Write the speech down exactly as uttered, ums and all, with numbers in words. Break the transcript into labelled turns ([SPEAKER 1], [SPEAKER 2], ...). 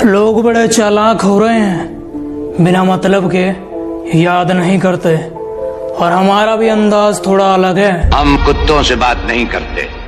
[SPEAKER 1] लोग बड़े चालाक हो रहे हैं, बिना मतलब के याद नहीं करते, और हमारा भी अंदाज थोड़ा अलग है।
[SPEAKER 2] हम कुत्तों से बात नहीं करते।